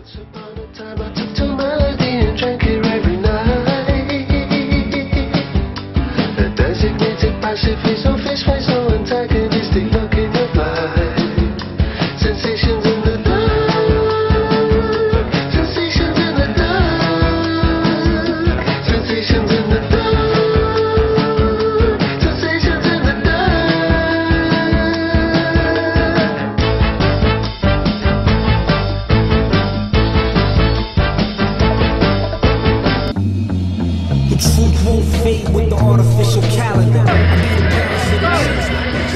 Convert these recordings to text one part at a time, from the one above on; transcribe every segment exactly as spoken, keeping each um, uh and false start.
Once upon a time I took to melody and drank it every night. A designated passively so face face so antagonistic look in your eyes. Sensations in the dark. Sensations in the dark. Sensations in the dark. Sensations in the The truth won't fade with the artificial calendar. I be the parasite of cheese.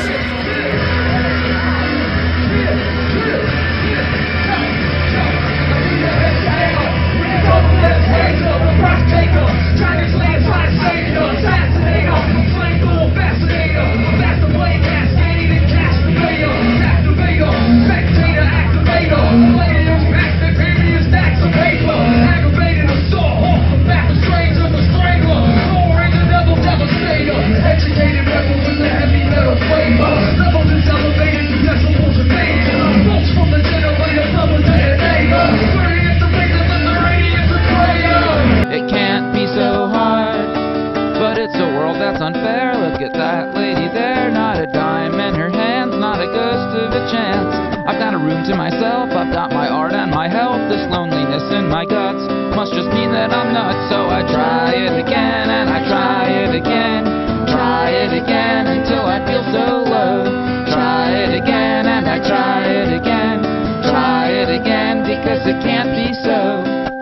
That's unfair, look at that lady there. Not a dime in her hands, not a ghost of a chance. I've got a room to myself, I've got my art and my health. This loneliness in my guts must just mean that I'm nuts. So I try it again and I try it again. Try it again until I feel so low. Try it again and I try it again. Try it again because it can't be so.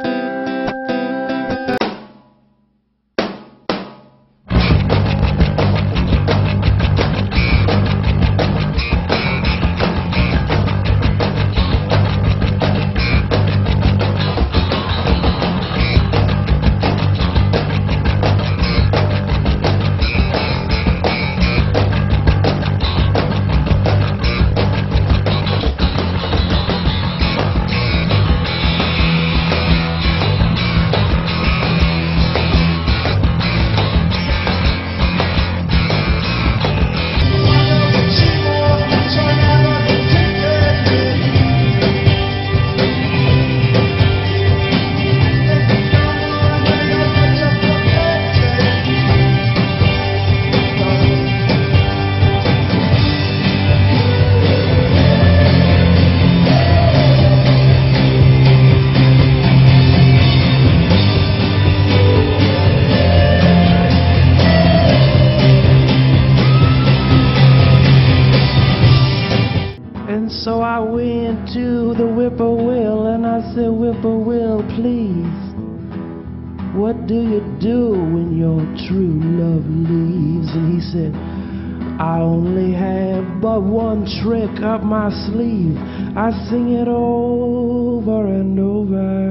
So I went to the whippoorwill and I said, whippoorwill, please, what do you do when your true love leaves? And he said, I only have but one trick up my sleeve. I sing it over and over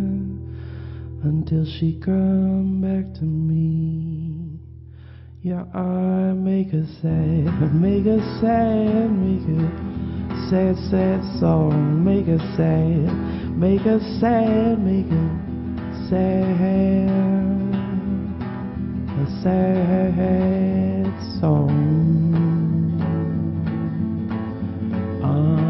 until she come back to me. Yeah, I make her sad, make her sad, make her sad, sad song, make her sad, make her sad, make her sad, a sad song. Uh,